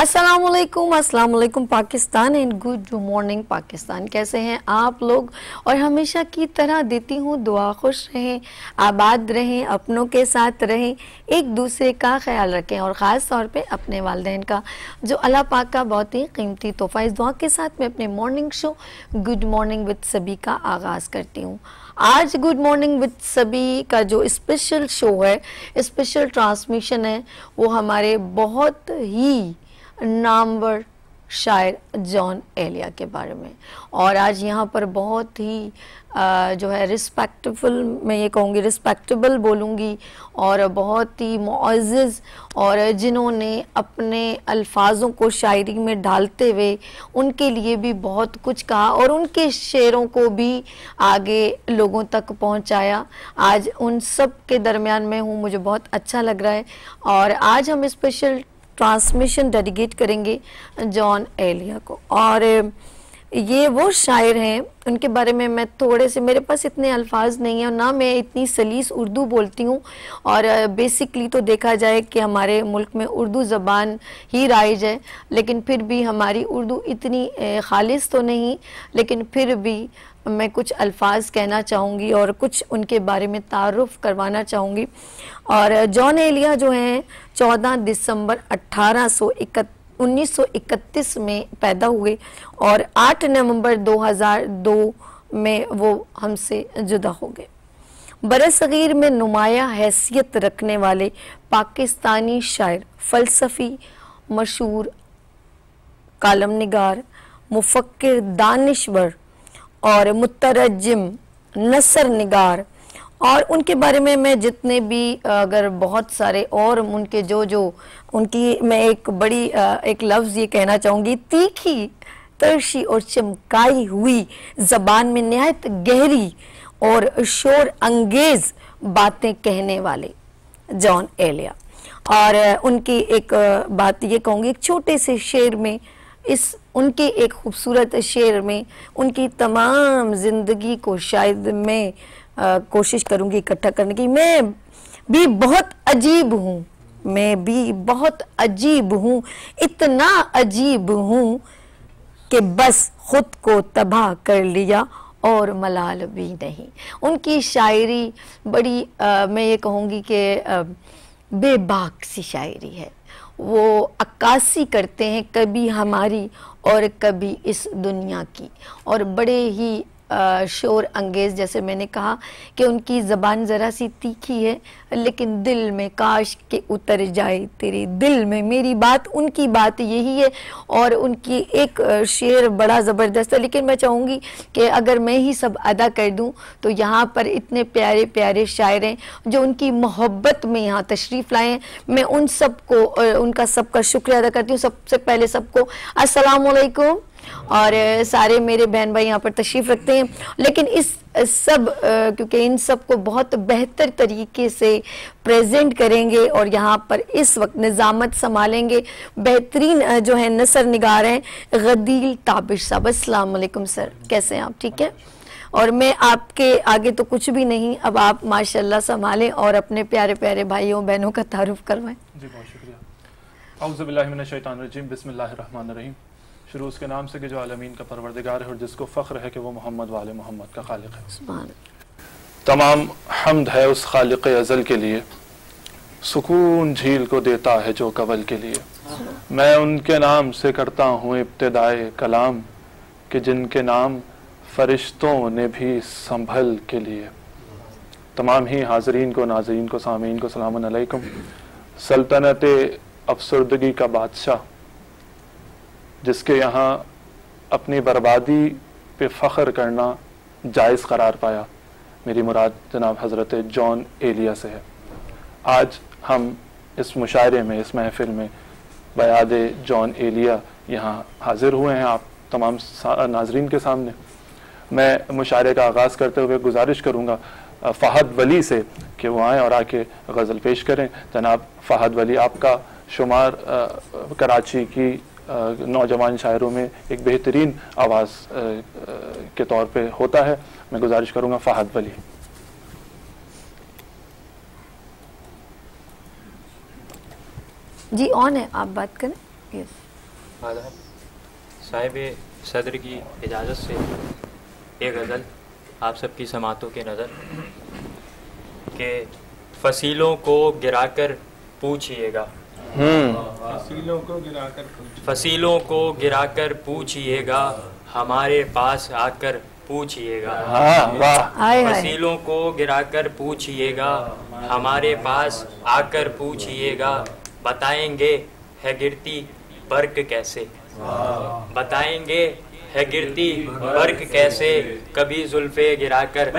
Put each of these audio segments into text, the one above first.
अस्सलाम वालेकुम Pakistan and good morning Pakistan. कैसे हैं आप लोग? और हमेशा की तरह देती हूँ दुआ, खुश रहें, आबाद रहें, अपनों के साथ रहें, एक दूसरे का ख्याल रखें और ख़ास तौर पे अपने वालिदैन का, जो अल्लाह पाक का बहुत ही कीमती तोहफ़ा। इस दुआ के साथ मैं अपने morning show good morning with सभी का आगाज़ करती हूँ। आज गुड मॉर्निंग विद सभी का जो स्पेशल शो है, स्पेशल ट्रांसमिशन है, वो हमारे बहुत ही नामवर शायर जॉन एलिया के बारे में। और आज यहाँ पर बहुत ही जो है रिस्पेक्टफुल, मैं ये कहूँगी रिस्पेक्टेबल बोलूँगी, और बहुत ही मुअज़्ज़ज़, और जिन्होंने अपने अल्फाजों को शायरी में ढालते हुए उनके लिए भी बहुत कुछ कहा और उनके शेरों को भी आगे लोगों तक पहुँचाया। आज उन सब के दरमियान में हूँ, मुझे बहुत अच्छा लग रहा है। और आज हम स्पेशल ट्रांसमिशन डेडिकेट करेंगे जॉन एलिया को। और ये वो शायर हैं, उनके बारे में मैं थोड़े से, मेरे पास इतने अल्फाज नहीं हैं और ना मैं इतनी सलीस उर्दू बोलती हूँ। और बेसिकली तो देखा जाए कि हमारे मुल्क में उर्दू ज़बान ही राइज है, लेकिन फिर भी हमारी उर्दू इतनी खालिस तो नहीं, लेकिन फिर भी मैं कुछ अल्फाज कहना चाहूँगी और कुछ उनके बारे में तारुफ करवाना चाहूँगी। और जॉन एलिया जो हैं 14 दिसंबर 1931 में पैदा हुए और 8 नवंबर 2002 में वो हमसे जुदा हो गए। बरसगीर में नुमाया हैसियत रखने वाले पाकिस्तानी शायर, फ़लसफ़ी, मशहूर कालम निगार, मुफ़क्किर, दानिश्वर और मुतरज्जिम, नसर निगार। और उनके बारे में मैं जितने भी अगर बहुत सारे और उनके जो उनकी मैं एक बड़ी एक लफ्ज़ ये कहना चाहूँगी, तीखी, तरशी और चमकाई हुई ज़बान में नहायत गहरी और शोर अंगेज़ बातें कहने वाले जॉन एलिया। और उनकी एक बात ये कहूँगी, एक छोटे से शेर में, इस उनके एक खूबसूरत शेर में उनकी तमाम ज़िंदगी को शायद मैं कोशिश करूँगी इकट्ठा करने की। मैं भी बहुत अजीब हूँ, मैं भी बहुत अजीब हूँ, इतना अजीब हूँ कि बस खुद को तबाह कर लिया और मलाल भी नहीं। उनकी शायरी बड़ी मैं ये कहूँगी कि बेबाक सी शायरी है। वो अक्कासी करते हैं कभी हमारी और कभी इस दुनिया की, और बड़े ही शोर अंगेज़, जैसे मैंने कहा कि उनकी ज़बान ज़रा सी तीखी है, लेकिन दिल में काश के उतर जाए तेरे दिल में मेरी बात। उनकी बात यही है। और उनकी एक शेर बड़ा ज़बरदस्त है, लेकिन मैं चाहूँगी कि अगर मैं ही सब अदा कर दूँ तो यहाँ पर इतने प्यारे प्यारे शायर हैं जो उनकी मोहब्बत में यहाँ तशरीफ़ लाए हैं। मैं उन सब को, उनका सबका शुक्रिया अदा करती हूँ। सबसे पहले सबको अस्सलाम वालेकुम। और सारे मेरे बहन भाई यहाँ पर तशरीफ़ रखते हैं, लेकिन इस सब क्योंकि इन सब को बहुत बेहतर तरीके से प्रेजेंट करेंगे और यहाँ पर इस वक्त निज़ामत संभालेंगे बेहतरीन जो है नसर निगार हैं गदील ताबिश साहब। अस्सलाम वालेकुम सर, कैसे हैं आप? ठीक है। और मैं आपके आगे तो कुछ भी नहीं, अब आप माशाल्लाह संभालें और अपने प्यारे प्यारे भाइयों बहनों का तारुफ करवाएं। जी बहुत शुक्रिया। औज़ु बिल्लाहि मिनश शैतानिर रजीम, बिस्मिल्लाहिर रहमानिर रहीम। शुरू उसके नाम से कि जो आलमीन का परवरदिगार है और जिसको फ़ख्र है कि वो मोहम्मद वाले मोहम्मद का खालिक है। तमाम हम्द है उस खालिक अज़ल के लिए, सुकून झील को देता है जो कवल के लिए। मैं उनके नाम से करता हूँ इब्तिदाए कलाम, कि जिनके नाम फरिश्तों ने भी संभल के लिए। तमाम ही हाज़रीन को, नाज़रीन को, सामीन को सलामुन अलैकुम। सल्तनत अफसरदगी का बादशाह, जिसके यहाँ अपनी बर्बादी पे फ़ख्र करना जायज़ करार पाया, मेरी मुराद जनाब हज़रत जॉन एलिया से है। आज हम इस मुशायरे में, इस महफ़िल में बयाद जॉन एलिया यहाँ हाज़िर हुए हैं आप तमाम नाज़रीन के सामने। मैं मुशायरे का आगाज़ करते हुए गुजारिश करूँगा फ़हद वली से कि वो आएँ और आके गज़ल पेश करें। जनाब फ़हद वली, आपका शुमार कराची की नौजवान शायरों में एक बेहतरीन आवाज़ के तौर पे होता है। मैं गुजारिश करूँगा फ़हद वली। जी ऑन है, आप बात करें। यस आदाब साहिब सदर की इजाज़त से एक गज़ल आप सबकी समातों के नज़र के फसीलों को गिराकर पूछिएगा, फसीलों को गिराकर पूछिएगा, हमारे पास आकर पूछिएगा। फसीलों को गिराकर पूछिएगा, हमारे पास आकर पूछिएगा, बताएंगे है गिरती बर्क कैसे, बताएंगे है गिरती बर्क कैसे, कभी जुल्फे गिराकर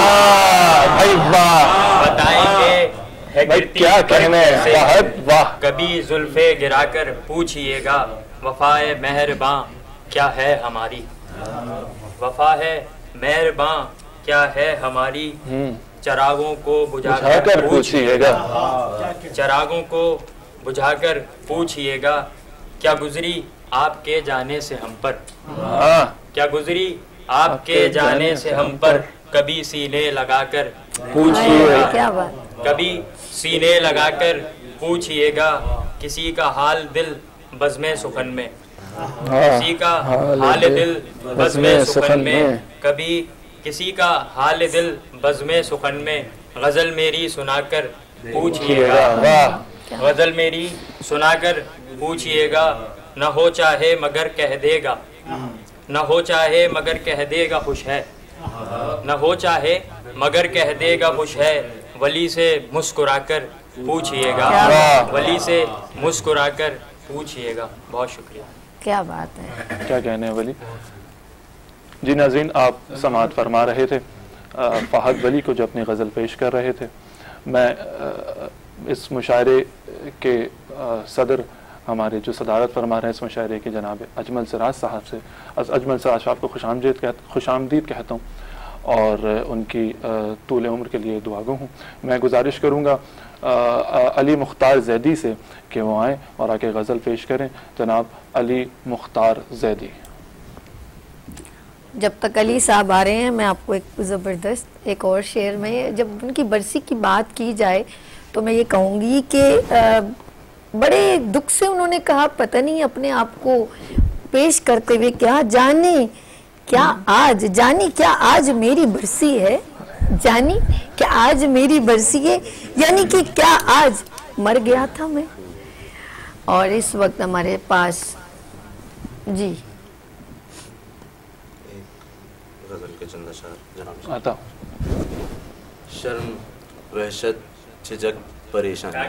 बताएंगे है गिरती बर्क कैसे, कभी जुल्फे गिराकर पूछिएगा, वफाए मेहरबां क्या है हमारी, वफा है मेहरबां क्या है हमारी, चरागों को बुझाकर पूछिएगा, चरागों को बुझाकर पूछिएगा, क्या गुजरी आपके जाने से हम पर, क्या गुजरी आपके जाने से हम पर, कभी सीने लगाकर पूछिएगा, कभी सीने लगाकर पूछिएगा, किसी का हाल दिल बज़्मे सुखन में, किसी का हाल दिल बज़्मे सुखन में, कभी किसी का हाल दिल बज़्मे सुखन में, गज़ल मेरी सुनाकर पूछिएगा, गज़ल मेरी सुनाकर पूछिएगा, न हो चाहे मगर कह देगा, न हो चाहे मगर कह देगा खुश है, न हो चाहे मगर कह देगा खुश है, वली से मुस्कुराकर पूछिएगा, वली से मुस्कुराकर पूछिएगा। बहुत शुक्रिया। क्या बात है, क्या कहने हैं वली जी। नाज़रीन, आप समाअत फरमा रहे थे फ़हद वली को जो अपनी गज़ल पेश कर रहे थे। मैं इस मुशायरे के सदर हमारे जो सदारत फरमा रहे हैं इस मुशायरे के जनाब अजमल सिराज साहब से, अजमल सिराज साहब को खुशामदीद कहता हूँ और उनकी तूल उम्र के लिए दुआगो हूँ। मैं गुजारिश करूँगा अली मुख्तार जैदी से कि वो आएँ और आके गज़ल पेश करें। जनाब अली मुख्तार जैदी। जब तक अली साहब आ रहे हैं, मैं आपको एक ज़बरदस्त एक और शेर में, जब उनकी बरसी की बात की जाए तो मैं ये कहूँगी कि बड़े दुख से उन्होंने कहा, पता नहीं अपने आप को पेश करते हुए, क्या जाने क्या आज, जानी क्या आज मेरी बरसी है, जानी क्या आज मेरी बरसी है, यानी कि क्या आज मर गया था मैं। और इस वक्त हमारे पास जी गज़ल के चंद अशआर जनाब आता शर्म वहशत झिझक परेशानी,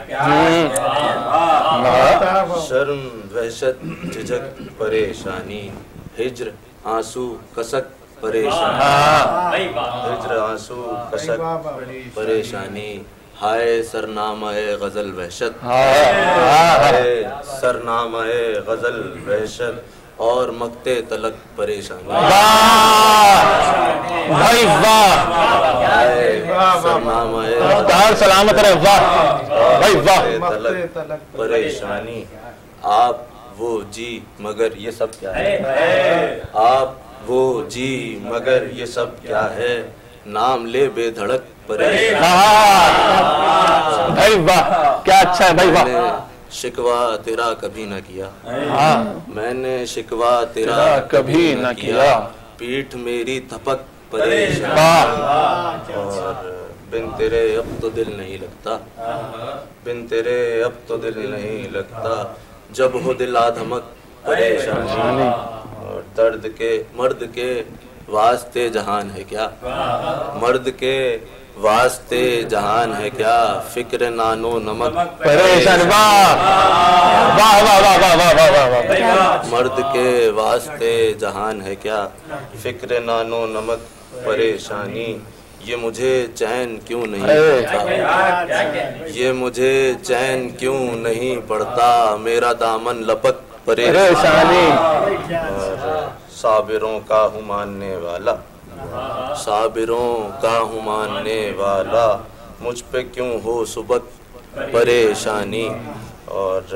शर्म वहशत झिझक परेशानी, हिज्र आंसू कसक परेशानी, हिज्र आंसू कसक परेशानी, हाय सरनामाए गज़ल वहशत, हाय सरनामाए गज़ल वहशत, और मकते तलक परेशानी। भाई वाह, सलामत रहे, वाह भाई वाह। तलक परेशानी, आप वो जी मगर ये सब क्या है, आप वो जी मगर ये सब क्या है, नाम ले बेधड़क परेशानी। भाई वाह, क्या अच्छा है भाई वाह। शिकवा तेरा कभी न किया, मैंने शिकवा तेरा कभी न किया, पीठ मेरी थपक परेशान, और बिन तेरे अब तो दिल नहीं लगता, बिन तेरे अब तो दिल नहीं लगता, जब हो दिल आधमक परेशानी, और दर्द के मर्द के वास्ते जहान है क्या, मर्द के वास्ते जहान है क्या, फिक्र नानो नमक परेशान। वाह वाह वाह वाह वाह वाह वाह वाह। मर्द के वास्ते जहान है क्या, फिक्र नानो नमक परेशानी, ये मुझे चैन क्यों नहीं पड़ता, ये मुझे चैन क्यों नहीं पड़ता, मेरा दामन लपक परेशानी, और साबिरों का हूँ मानने वाला, साबिरों का हूँ मानने वाला, मुझ पे क्यों हो सुबक परेशानी। और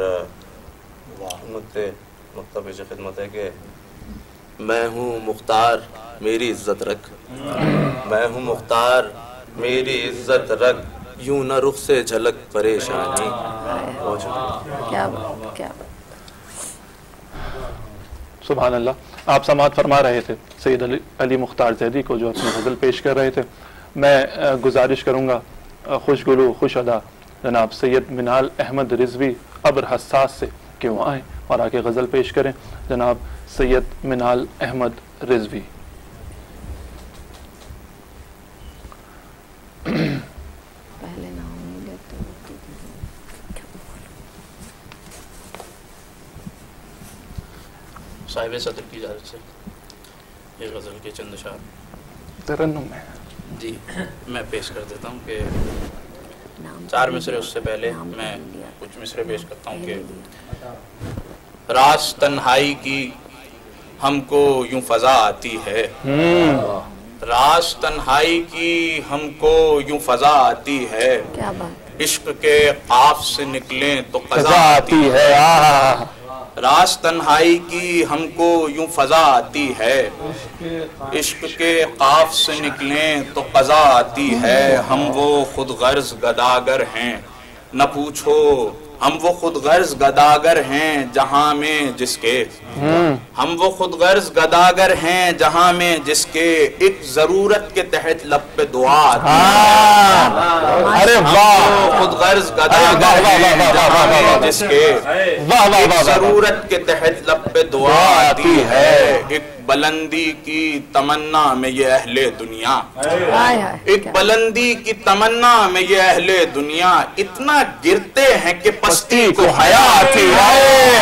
नुक्ता पेश खिदमत है कि मैं हूँ मुख्तार मेरी इज्जत रख, मैं हूँ मुख्तार मेरी इज्जत रख, यूं न रुख से झलक परेशानी। क्या बात, क्या बात। सुभान अल्लाह। आप समाअत फरमा रहे थे सैयद अली मुख्तार जैदी को जो अपनी गज़ल पेश कर रहे थे। मैं गुजारिश करूँगा खुशगुलू खुश अदा जनाब सैयद मिनाल अहमद रिजवी अब्र हसास से कि वो आएँ और आके गज़ल पेश करें। जनाब सैयद मिनाल अहमद रिजवी। पहले नाम नहीं लेते। साहिब सदर की इजाज़त से ये गज़ल के चंद अशार तरन्नुम में जी मैं पेश कर देता हूँ कि 4 मिसरे उससे पहले मैं कुछ मिसरे पेश करता हूँ कि रास तन्हाई की हमको यूं फजा आती है, रास तन्हाई की हमको यूं फजा आती है, क्या बात। इश्क के काफ से निकलें तो क़ज़ा आती है। रास तन्हाई की हमको यूं फजा आती है, इश्क के काफ से निकलें तो क़ज़ा आती है। हम वो खुद गर्ज गदागर हैं न पूछो, हम वो खुद गर्ज गदागर हैं जहां में जिसके, हम वो खुद गर्ज गदागर हैं जहां में जिसके एक जरूरत के तहत लब पे दुआ आती है। अरे वाह, खुद गर्ज गदागर हैं जहां में जिसके एक जरूरत के तहत लब पे दुआ आती है। एक बुलंदी की तमन्ना में ये अहले दुनिया, एक बुलंदी की तमन्ना में ये अहले दुनिया इतना गिरते हैं कि पस्ती को हया आती है।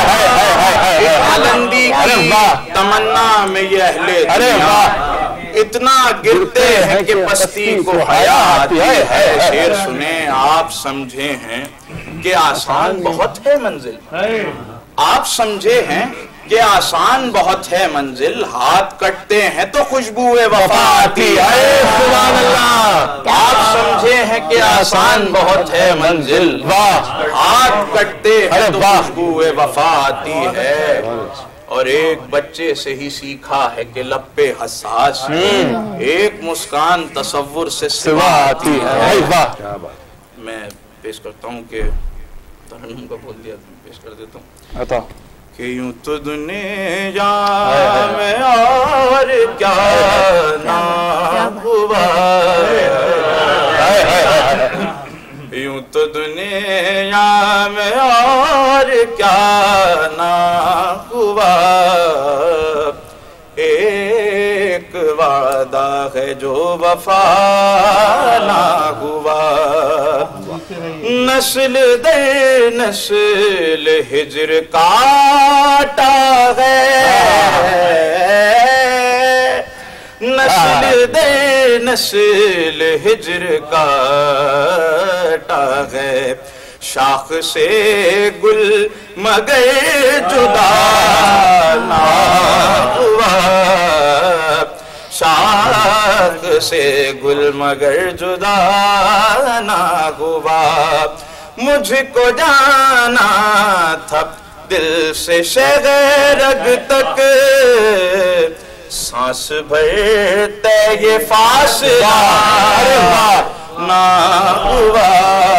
एक बुलंदी की तमन्ना में ये अहले दुनिया इतना गिरते हैं कि पस्ती को हया आती है। शेर सुने आप समझे हैं कि आसान बहुत है मंजिल, आप समझे हैं कि आसान बहुत है मंजिल, हाथ कटते हैं तो खुशबूए वफा आती है। सुभान अल्लाह। आप समझे हैं कि आसान बहुत है मंजिल, हाथ कटते हैं तो खुशबूए वफा आती है। और एक बच्चे से ही सीखा है कि लब पे हसास, एक मुस्कान तसव्वुर से सिवा आती है। मैं पेश करता हूँ कि तरन्नुम का बोल दिया तो पेश कर देता हूँ कि यूं तो दुनिया में और क्या ना हुआ, यूं तो दुनिया में और क्या ना हुआ, एक वादा है जो वफा ना हुआ। नस्ल दर नस्ल हिज्र काटा है, नस्ल दर नस्ल हिज्र काटा है। शाख से गुल मगर जुदा ना हुआ, शाख से गुल मगर जुदा ना हुआ। मुझको जाना था दिल से शहर रग तक, सांस भरते ये फासला ना हुआ,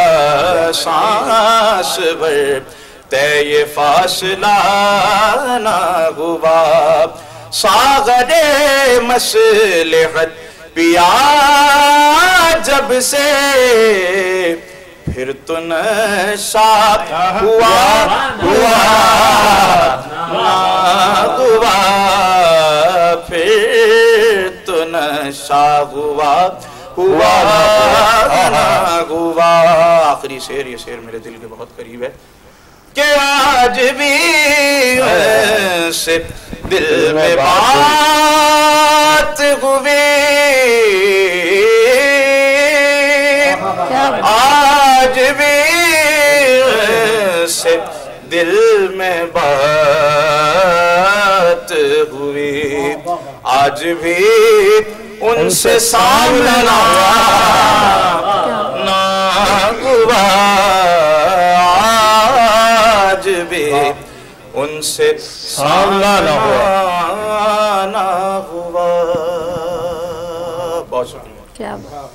सांस भरते ये फासला ना हुआ। सागरे मसलहत पिया जब से, फिर तो नशा हुआ ना हुआ, फिर तो नशा हुआ ना हुआ। आखिरी शेर, ये शेर मेरे दिल के बहुत करीब है कि आज भी से दिल में बात हुई, आज भी से दिल में बात हुई, आज भी उनसे सामना ना हुआ, आज भी उनसे सामना ना हुआ। बहुत शुक्रिया।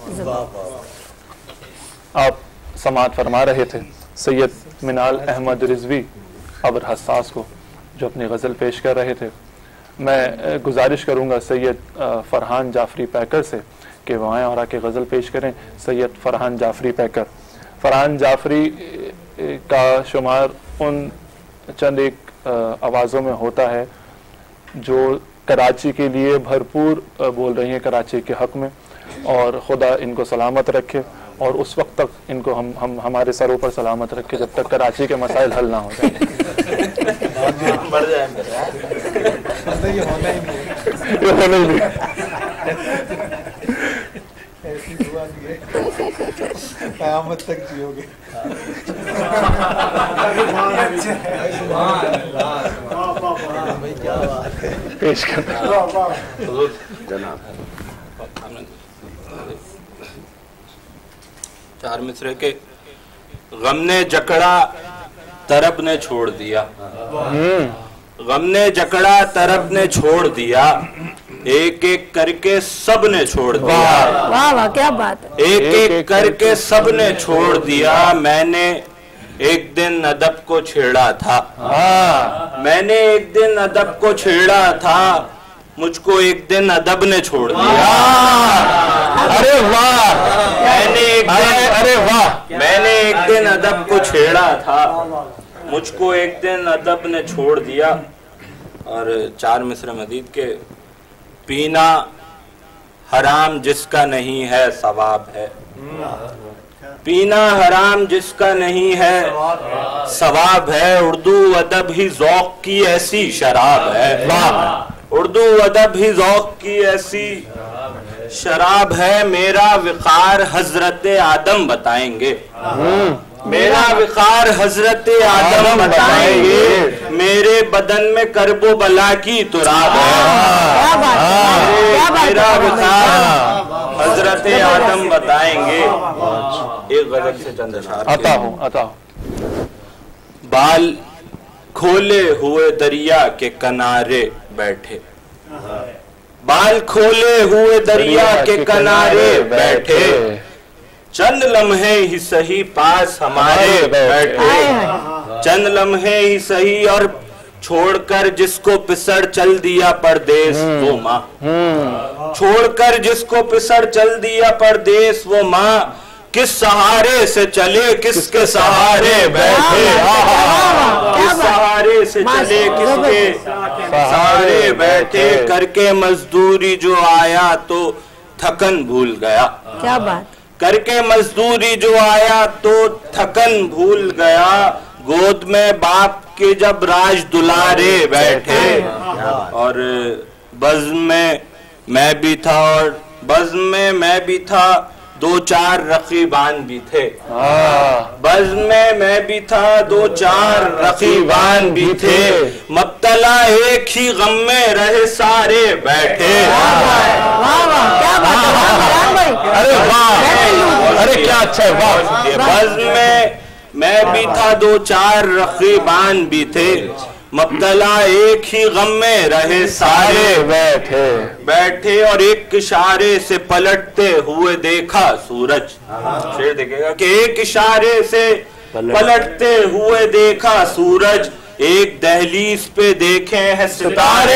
आप समाअत फरमा रहे थे सैयद मिनाल अहमद रिजवी अब्र हसास को जो अपनी गज़ल पेश कर रहे थे। मैं गुजारिश करूँगा सैयद फरहान जाफरी पैकर से कि वो आएँ और आके गज़ल पेश करें। सैयद फरहान जाफरी पैकर। फरहान जाफरी का शुमार उन चंद एक आवाज़ों में होता है जो कराची के लिए भरपूर बोल रही हैं, कराची के हक़ में, और खुदा इनको सलामत रखे और उस वक्त तक इनको हम हमारे सरों पर सलामत रखे जब तक कराची के मसाइल हल ना हो जाए। ऐसी दुआ दी है क़यामत तक जियोगे। पेश कर जनाब। चार मिसरे के गम ने जकड़ा तरब ने छोड़ दिया, गम ने जकड़ा तरब ने छोड़ दिया, एक एक करके सब ने छोड़ दिया। वाह वाह क्या बात है। एक एक करके सब ने छोड़ दिया। मैंने एक दिन अदब को छेड़ा था, मैंने एक दिन अदब को छेड़ा था, मुझको एक दिन अदब ने छोड़ दिया। अरे वाह, मैंने एक दिन, अरे वाह, मैंने एक दिन अदब को छेड़ा था, मुझको एक दिन अदब ने छोड़ दिया। और चार मिसरे मजीद के पीना हराम जिसका नहीं है सवाब है, पीना हराम जिसका नहीं है सवाब है, उर्दू अदब ही ज़ौक़ की ऐसी शराब है, उर्दू अदब ही ज़ौक़ की ऐसी शराब है। मेरा विक़ार हजरत आदम बताएंगे, मेरा विक़ार हजरत आदम बताएंगे, मेरे बदन में करबो बला की तुराब है, मेरा विक़ार हजरत आदम बताएंगे। एक गज़ल से चंद अशआर आता हूँ। बाल खोले हुए दरिया के किनारे बैठे, बाल खोले हुए दरिया के किनारे बैठे, चंद लम्हे ही सही पास हमारे बैठे, चंद लम्हे ही सही और छोड़कर जिसको पिसड़ चल दिया परदेस वो माँ, छोड़कर जिसको पिसड़ चल दिया परदेस वो माँ, किस सहारे से चले किसके सहारे बैठे, किस सहारे से चले किसके सहारे बैठे, करके मजदूरी जो आया तो थकन भूल गया, क्या बात, करके मजदूरी जो आया तो थकन भूल गया, गोद में बाप के जब राज दुलारे बैठे, और बज़्म में मैं भी था, और बज़्म में मैं भी था, दो चार रकीबान भी थे, बज़्म में मैं भी था, दो चार रकीबान भी थे, मब्तला एक ही गम में रहे सारे बैठे। अरे वाह, अरे क्या अच्छा है, वाह। बज़्म में मैं भी था, दो चार रकीबान भी थे, मब्तला एक ही गम में रहे सारे बैठे बैठे, और एक इशारे से पलटते हुए देखा सूरज, शेर देखेगा कि एक इशारे से पलटते हुए देखा सूरज, एक दहलीज पे देखे हैं सितारे,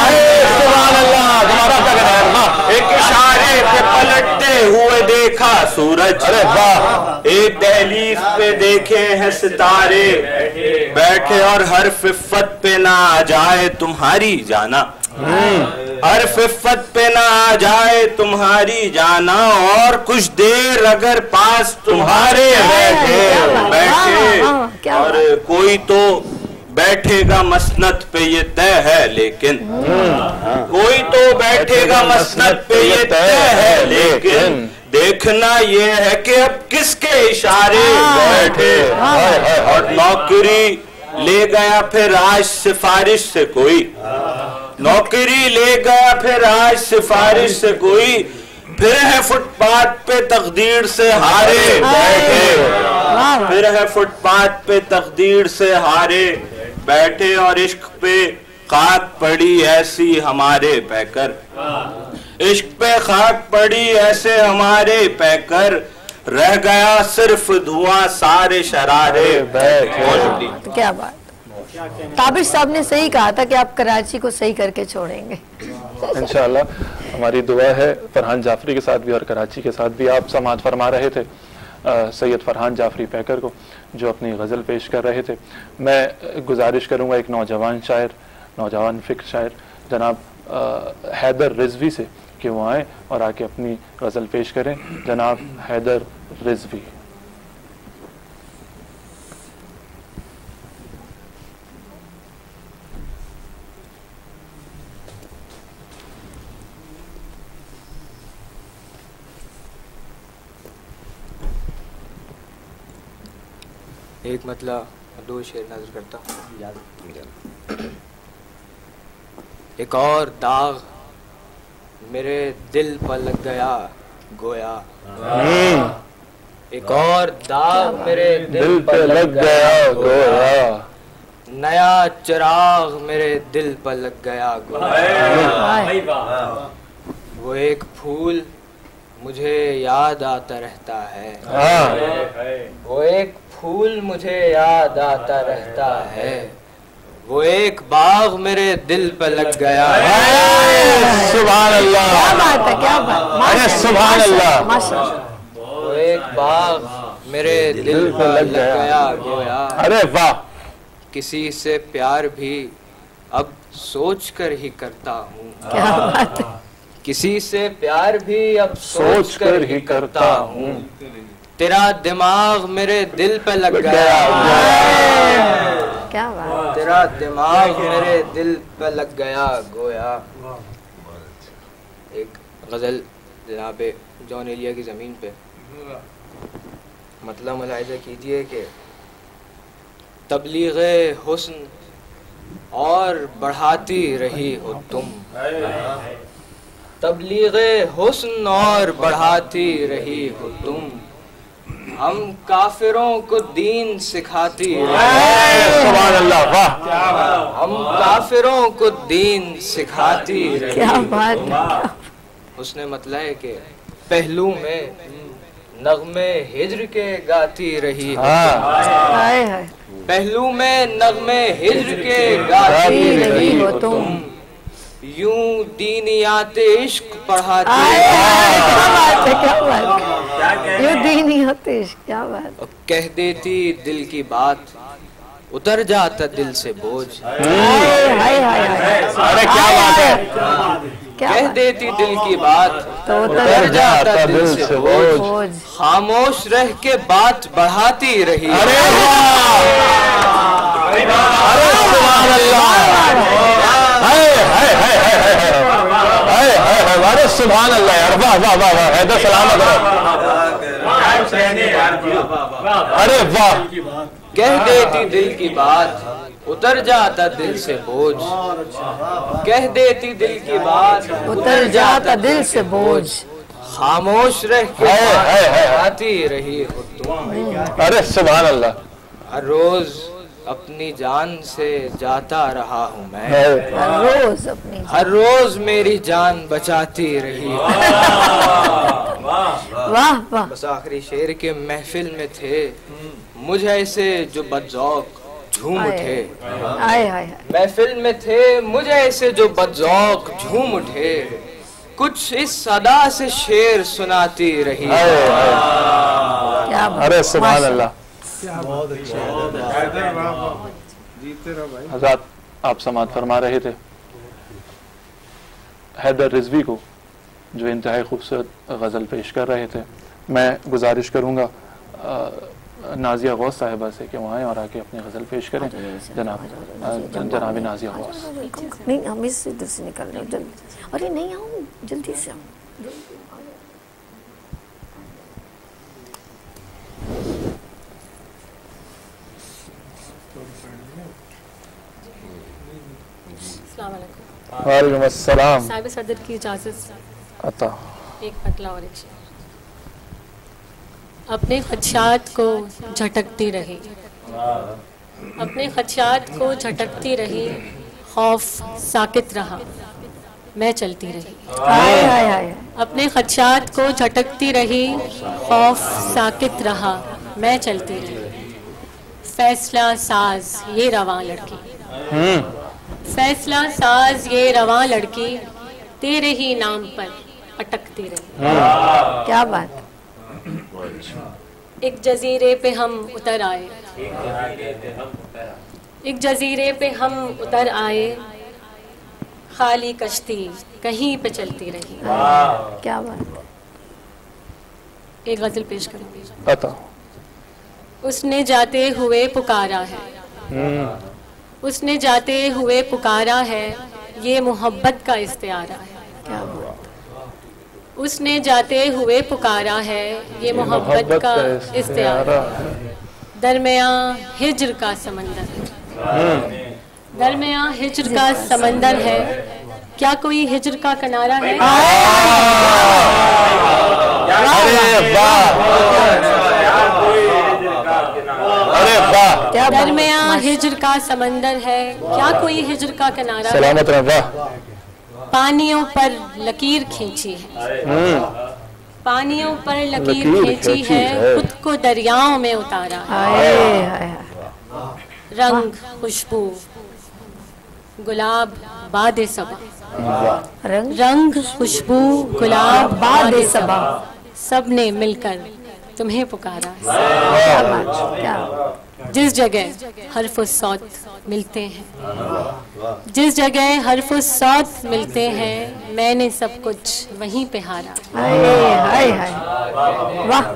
एक इशारे पे पलटते हुए देखा सूरज, अरे वाह, एक दहलीज पे देखे हैं सितारे बैठे, और हर फिफ़त पे ना आ जाए तुम्हारी जाना, हर फिफ़त पे ना आ जाए तुम्हारी जाना, और कुछ देर अगर पास तुम्हारे बैठे बैठे, और कोई तो बैठेगा मसनद पे ये तय है लेकिन, कोई तो बैठेगा मसनद पे ये तय है लेकिन, देखना ये है कि अब किसके इशारे बैठे, और नौकरी ले गया फिर आज सिफारिश से कोई, नौकरी ले गया फिर आज सिफारिश से कोई, फिर है फुटपाथ पे तकदीर से हारे बैठे, फिर है फुटपाथ पे तकदीर से हारे बैठे, और इश्क पे खाक पड़ी ऐसी हमारे पैकर, इश्क पे खाक पड़ी ऐसे हमारे पैकर, रह गया सिर्फ धुआं सारे शरारे बैठे। क्या बात। ताबिर साहब ने सही कहा था कि आप कराची को सही करके छोड़ेंगे। इंशाअल्लाह हमारी दुआ है। फरहान जाफरी के साथ भी और कराची के साथ भी आप समाअत फरमा रहे थे सैयद फरहान जाफरी पैकर को, जो अपनी गज़ल पेश कर रहे थे। मैं गुजारिश करूँगा एक नौजवान शायर, नौजवान फ़िक्र शायर जनाब हैदर रिजवी से कि वो आएँ और आके अपनी गज़ल पेश करें। जनाब हैदर रिजवी। एक मतलब दो शेर नजर करता हूँ। एक और दाग मेरे दिल पर लग गया गोया, एक और दाग मेरे दिल पर लग गया गोया, नया चिराग मेरे दिल पर लग गया गोया। वो एक फूल मुझे याद आता रहता है, वो एक फूल मुझे याद आता रहता है, वो एक बाग मेरे दिल पर लग गया। सुभान अल्लाह, क्या बात है, क्या बात, अरे सुभान अल्लाह। वो एक बाग मेरे दिल पर लग गया गोया। अरे वाह। किसी से प्यार भी अब सोच कर ही करता हूँ, क्या बात है। किसी से प्यार भी अब सोच कर ही करता हूँ, तेरा दिमाग मेरे दिल पे लग गया। क्या बात, तेरा दिमाग मेरे दिल पे लग गया गोया। एक गज़ल जनाब जॉन एलिया की ज़मीन पे। मतलब मुलाहिज़ा कीजिए कि तबलीग़े हुस्न और बढ़ाती रही हो तुम, तबलीग़े हुस्न और बढ़ाती रही हो तुम, हम काफिरों को दीन सिखाती रही। सुभान अल्लाह, वाह। हम काफिरों को दीन सिखाती रही। क्या बात है। उसने मतलब है कि पहलू में नगमे हिज्र के गाती रही। हाय हाय, पहलू में नगमे हिज्र के गाती रही हो तुम, यूं दीनियात इश्क पढ़ाती। क्या बात है, क्या बात है, यूं दीनियात इश्क, क्या बात। कह देती दिल की बात, उतर जाता दिल से बोझ। हाय हाय हाय, अरे क्या बात है। कह देती दिल की बात, तो उतर जाता दिल से बोझ, बोझ। खामोश रह के बात बढ़ाती रही। अरे सुभान अल्लाह, अरे सुभान अल्लाह यार, वाह वाह वाह वाह। हैदर सलामत रहो। अरे वाह। कह देती दिल की बात, उतर जाता दिल से बोझ। कह देती दिल की बात, उतर जाता दिल से बोझ। खामोश रह के बढ़ाती रही हो तुम। अरे सुभान अल्लाह। हर रोज अपनी जान से जाता रहा हूँ मैं, रोज अपनी, हर रोज मेरी जान बचाती रही। वाह वाह। बस आखिरी शेर के महफिल में थे मुझ ऐसे जो बदज़ौक़ झूम उठे। हाय हाय, महफिल में थे मुझे ऐसे जो बदज़ौक़ झूम उठे, कुछ इस सदा से शेर सुनाती रही। क्या बात। अरे सुभान अल्लाह। हज़रात आप समाअत फरमा रहे थे हैदर रिजवी को, जो इंतहाई खूबसूरत गज़ल पेश कर रहे थे। मैं गुजारिश करूँगा नाजिया गौस साहिबा से कि वहाँ आएँ और आके अपनी गज़ल पेश करें। जनाब नाजिया गौस। नहीं, हम इस इधर से निकल रहे हैं जल्दी। अरे नहीं, आओ जल्दी से आओ। वालेकुम अस्सलाम। साहिब सदर की इजाज़त से अता एक पतला और एक शेर। अपने खदशात को झटकती रही, अपने खदशात को झटकती रही, खौफ साकित रहा, मैं चलती रही। हाय हाय हाय। अपने खदशात को झटकती रही, खौफ साकित रहा, मैं चलती रही। फैसला साज ये रवां लड़की, फैसला साज ये रवां लड़की, तेरे ही नाम पर अटकती रही। क्या बात। एक जजीरे पे हम उतर आए, एक जजीरे पे हम उतर आए, खाली कश्ती कहीं पे चलती रही। क्या बात। एक गजल पेश करूंगी। पता उसने जाते हुए पुकारा है, उसने जाते हुए पुकारा है, ये मोहब्बत का इस्तिआरा है। क्या बात। उसने जाते हुए पुकारा है, ये मोहब्बत का इस्तिआरा, दरमियाँ हिज्र का समंदर है, दरमियाँ हिज्र का समंदर है, क्या कोई हिज्र का किनारा है? अरे वाह। दरमियाँ हिज्र का समंदर है, क्या कोई हिज्र का किनारा है? सलामत रह। वाह। पानियों पर लकीर खींची है, पानियों पर लकीर खींची है, खुद को दरियाओं में उतारा है। रंग खुशबू गुलाब बादे सबा, रंग खुशबू गुलाब बादे सबा, सबने मिलकर तुम्हें पुकारा। जिस जगह हर्फ सौत मिलते हैं, जिस जगह हर्फ सौत मिलते हैं, मैंने सब कुछ वहीं पे हारा। वाह।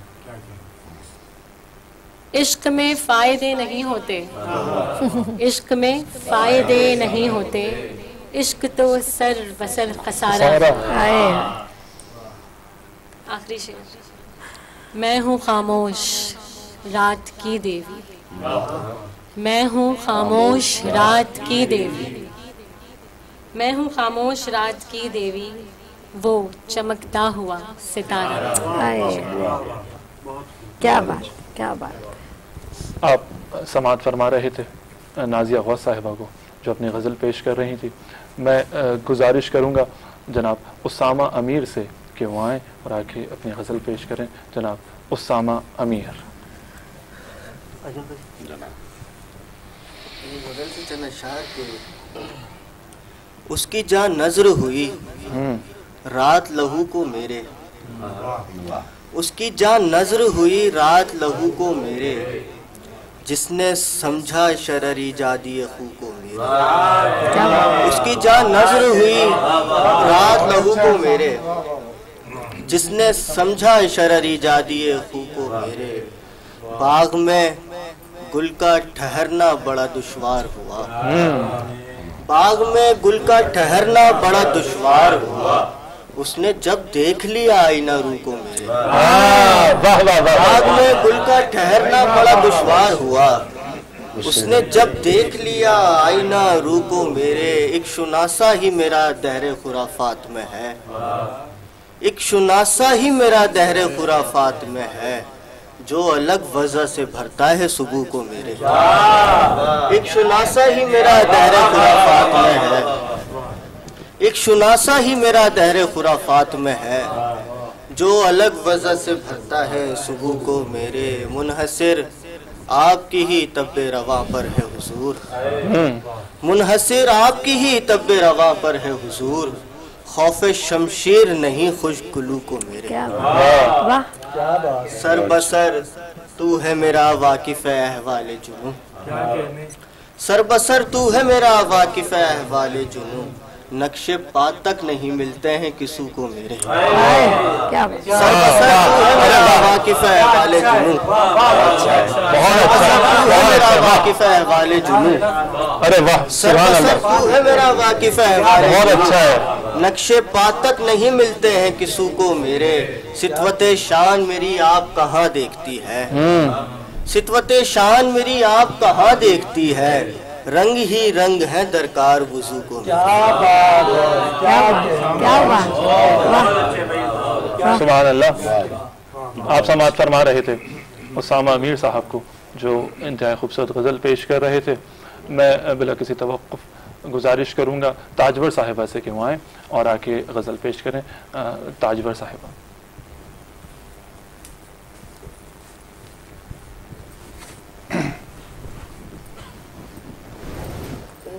इश्क में फायदे नहीं होते, इश्क में फायदे नहीं होते, इश्क तो सर बसर खसारा। आखिरी शेर। मैं हूँ खामोश रात की देवी, मैं हूँ खामोश रात की देवी, मैं हूँ खामोश रात की देवी, वो चमकता हुआ सितारा। क्या बात, क्या बात। आप समाअत फरमा रहे थे नाजिया गौस साहिबा को जो अपनी गज़ल पेश कर रही थी। मैं गुजारिश करूँगा जनाब उसामा अमीर से कि वो आएँ और आके अपनी गज़ल पेश करें। जनाब उसामा अमीर। उसकी जान नजर हुई रात लहू को मेरे, उसकी जान नजर हुई रात लहू को मेरे, जिसने समझा शररी जादी खू को मेरे। उसकी जान नजर हुई रात लहू को मेरे, जिसने समझा शररी जादी खू को मेरे। बाग में गुल का ठहरना बड़ा दुश्वार हुआ, बाग में गुल का ठहरना बड़ा दुश्वार हुआ, उसने जब देख लिया आईना रू को मेरे। बाग में गुल का ठहरना बड़ा दुश्वार हुआ, उसने जब देख लिया आईना रू को मेरे। एक शुनासा ही मेरा दहरे खुराफात में है, एक शुनासा ही मेरा दहरे खुराफात में है, जो अलग वजह से भरता है सुबह को मेरे। एक शुनासा ही मेरा दहरे खुराफात में है, एक शुनासा ही मेरा दहरे खुराफात में है, जो अलग वजह से भरता है सुबह को मेरे। मुनहसिर आपकी ही तब्बे रवा पर है हुजूर, मुनहसिर आपकी ही तब्बे रवा पर है हुजूर, खौफे शमशीर नहीं खुशगुलू को मेरे। सर बसर तू है मेरा वाकिफ अहवाले जुनून, सर बसर तू है मेरा वाकिफ अहवाले जुनून, नक्शे पा तक नहीं मिलते हैं किसी को मेरे। सर बसर तू है मेरा वाकिफ अहवाले जुनून, मेरा वाकिफ अहवाले जुनून। अरे वाह, सर बसर तू है मेरा वाकिफ अहवाले, बहुत अच्छा है। नक्शे पा तक नहीं मिलते हैं किसी को मेरे। सितवते शान मेरी आप कहाँ देखती है, सितवते शान मेरी आप कहाँ देखती है, रंग ही रंग है दरकार वुजू को। सुभान अल्लाह। आप समाअत फरमा रहे थे उसामा अमीर साहब को जो इंतहाई खूबसूरत गज़ल पेश कर रहे थे। मैं बिला किसी तवक्कुफ गुजारिश करूँगा ताजवर साहिबा से कि वो आएँ और आके गज़ल पेश करें। ताजवर साहिबा।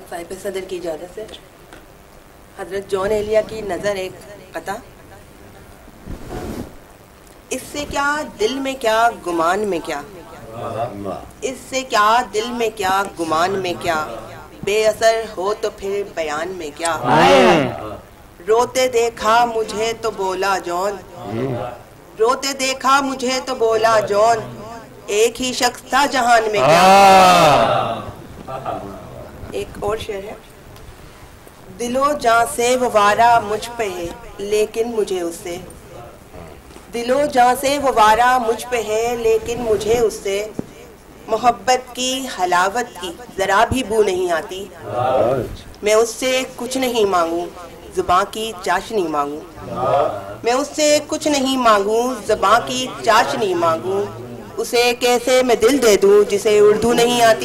साहिब सदर की इजाज़त से हजरत जॉन एलिया की नज़र एक कता। इससे क्या दिल में क्या गुमान में क्या, इससे क्या दिल में क्या गुमान में क्या, बेअसर हो तो फिर बयान में क्या। रोते देखा मुझे तो बोला जॉन, रोते देखा मुझे तो बोला जॉन, एक ही शख्स था जहान में क्या। एक और शेर है। दिलो जां से वो वारा मुझ पे है लेकिन मुझे उससे, दिलो जां से वो वारा मुझ पे है लेकिन मुझे उससे मोहब्बत की हलावत की जरा भी बू नहीं आती। मैं उससे कुछ नहीं मांगू ज़ुबां की चाशनी मांगू, मैं उससे कुछ नहीं मांगू ज़ुबां की चाशनी मांगू, उसे कैसे मैं दिल दे दूं जिसे उर्दू नहीं आती।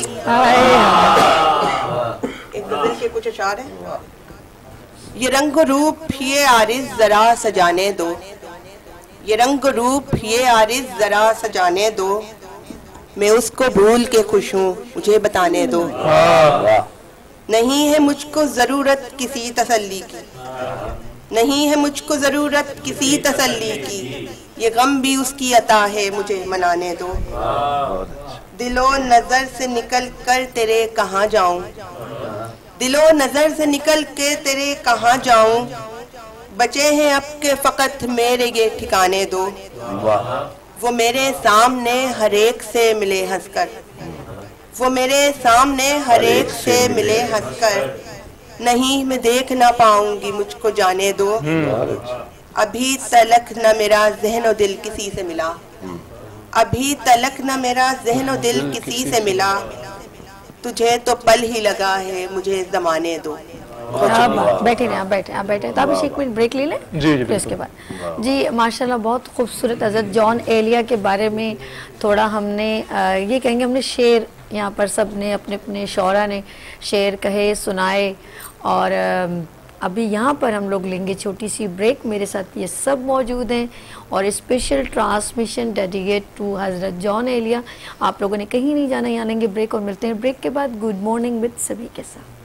एक गज़ल के कुछ अशार हैं। ये रंग रूप ये आरिज़ जरा सजाने दो, ये रंग रूप ये आरिज़ जरा सजाने दो, मैं उसको भूल के खुश हूँ मुझे बताने दो। नहीं है मुझको ज़रूरत किसी तसल्ली की, नहीं है मुझको ज़रूरत किसी तसल्ली की, ये गम भी उसकी अता है मुझे मनाने दो। दिलो नज़र से निकल कर तेरे कहाँ जाऊँ, दिलो नज़र से निकल के तेरे कहाँ जाऊँ, बचे हैं अब के फ़कत मेरे ये ठिकाने दो। वो मेरे सामने हर एक से मिले हंसकर, वो मेरे सामने हर एक से मिले हंसकर, नहीं मैं देख ना पाऊंगी मुझको जाने दो। अभी तलक न मेरा ज़हन और दिल किसी से मिला, अभी तलक न मेरा ज़हन और दिल किसी से मिला, तुझे तो पल ही लगा है मुझे ज़माने दो। आप बैठे नहीं, आप बैठे तो आप एक मिनट ब्रेक ले लें जी फिर उसके बाद। जी माशाल्लाह बहुत खूबसूरत हज़रत जॉन एलिया के बारे में थोड़ा हमने ये कहेंगे, हमने शेर यहाँ पर सब ने अपने अपने शौरा ने शेर कहे सुनाए, और अभी यहाँ पर हम लोग लेंगे छोटी सी ब्रेक। मेरे साथ ये सब मौजूद हैं और स्पेशल ट्रांसमिशन डेडिकेट टू हज़रत जॉन एलिया। आप लोगों ने कहीं नहीं जाना, यहाँ लेंगे ब्रेक और मिलते हैं ब्रेक के बाद। गुड मॉर्निंग विद सभी के साथ।